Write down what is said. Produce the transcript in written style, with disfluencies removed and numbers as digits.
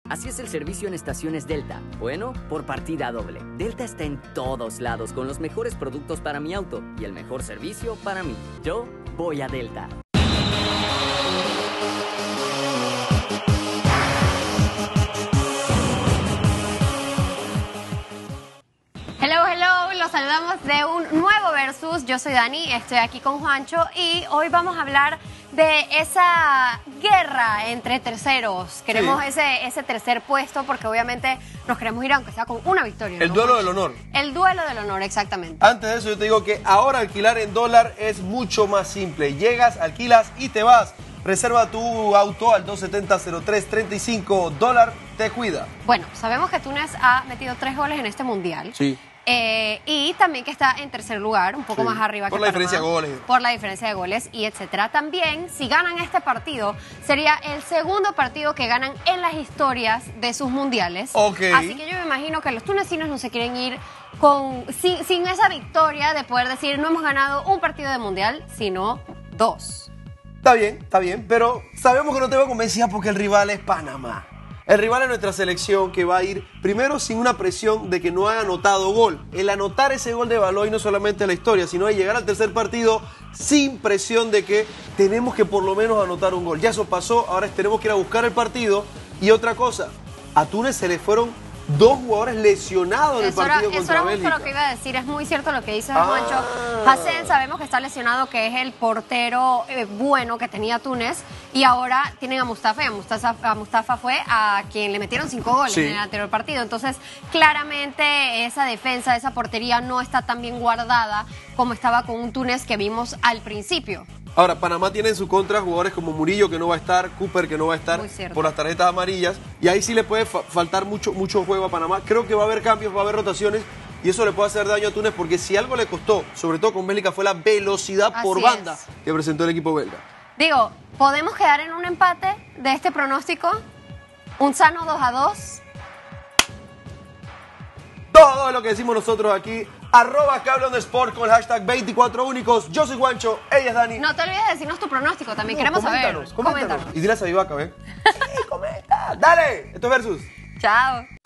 Así es el servicio en estaciones Delta. Bueno, por partida doble. Delta está en todos lados con los mejores productos para mi auto y el mejor servicio para mí. Yo voy a Delta. Hello, hello, los saludamos de un nuevo Versus. Yo soy Dani, estoy aquí con Juancho y hoy vamos a hablar de esa guerra entre terceros. Queremos ese tercer puesto porque obviamente nos queremos ir aunque sea con una victoria. El duelo del honor. El duelo del honor, exactamente. Antes de eso yo te digo que ahora alquilar en dólar es mucho más simple. Llegas, alquilas y te vas. Reserva tu auto al 270-0335. Dólar te cuida. Bueno, sabemos que Túnez ha metido 3 goles en este mundial. Sí. Y también que está en tercer lugar, un poco más arriba por que la Panamá, diferencia de goles. por la diferencia de goles y etcétera. También, si ganan este partido, sería el segundo partido que ganan en las historias de sus mundiales. Ok. Así que yo me imagino que los tunecinos no se quieren ir sin esa victoria de poder decir no hemos ganado un partido de mundial, sino 2. Está bien, pero sabemos que no te va a convencer porque el rival es Panamá. El rival es nuestra selección que va a ir primero sin una presión de que no haya anotado gol. El anotar ese gol de Baloy no solamente la historia, sino de llegar al tercer partido sin presión de que tenemos que por lo menos anotar un gol. Ya eso pasó, ahora tenemos que ir a buscar el partido. Y otra cosa, a Túnez se le fueron 2 jugadores lesionados en el partido contra Bélgica. Eso era justo lo que iba a decir, es muy cierto lo que dice Juancho. Hassen sabemos que está lesionado, que es el portero bueno que tenía Túnez, y ahora tienen a Mustafa, y a Mustafa fue a quien le metieron 5 goles en el anterior partido. Entonces, claramente esa defensa, esa portería no está tan bien guardada como estaba con un Túnez que vimos al principio. Ahora, Panamá tiene en su contra jugadores como Murillo, que no va a estar, Cooper, que no va a estar por las tarjetas amarillas, y ahí sí le puede faltar mucho juego a Panamá. Creo que va a haber cambios, va a haber rotaciones, y eso le puede hacer daño a Túnez, porque si algo le costó, sobre todo con Bélgica, fue la velocidad por banda que presentó el equipo belga. Digo, ¿podemos quedar en un empate de este pronóstico? ¿Un sano 2-2? Todo lo que decimos nosotros aquí, @CableOnTheSport con el hashtag 24únicos. Yo soy Juancho, ella es Dani. No te olvides de decirnos tu pronóstico, también queremos saber. Coméntanos. Y dile a Sabivaca, ¿ven? Sí, comenta. Dale, esto es Versus. Chao.